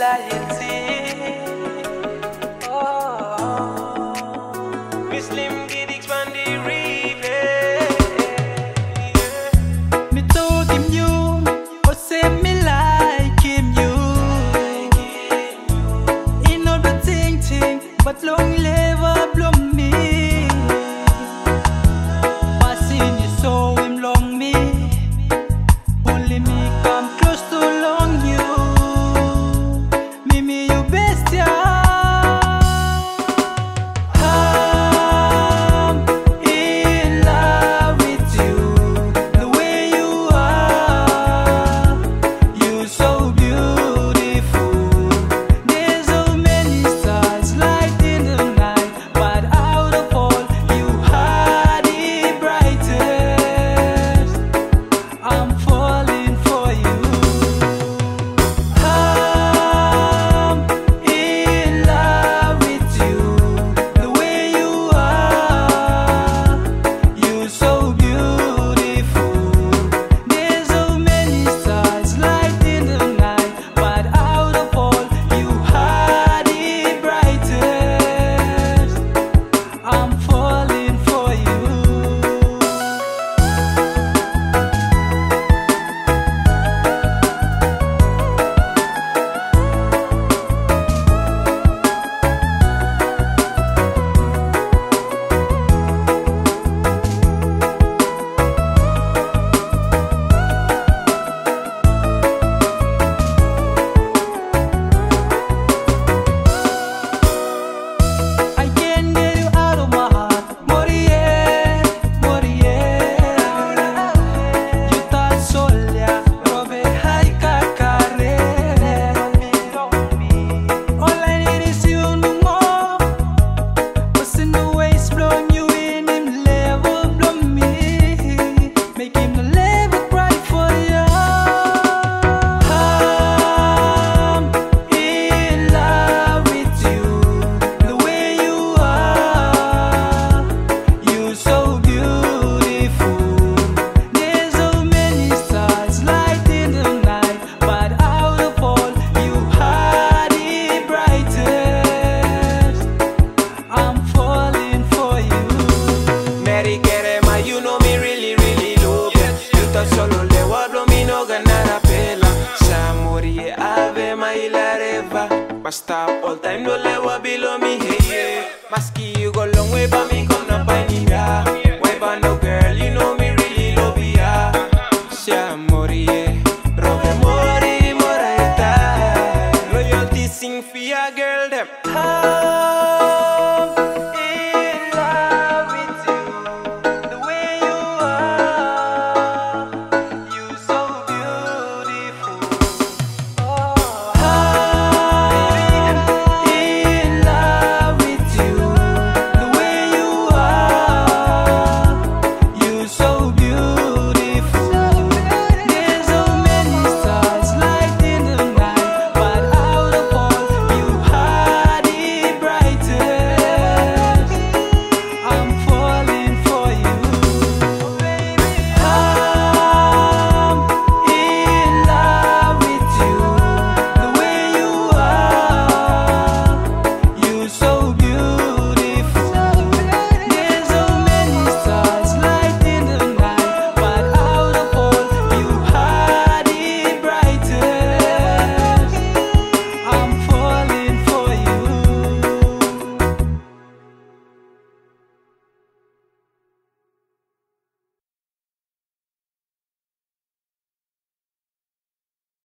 Slim Gidix on the replay. Me told him you, but say me like him you. He know the thing, but long live a bloom me. Passing you so him long me. Only me come close to long you. Me you best yeah. Stop all time, no let what below me, hey, yeah. Maski, you go long way, but me come up by me, yeah. Why, but no girl, you know me really love you, yeah. Sia morie, robe mori, moraita. Loyalty sing for your girl, them.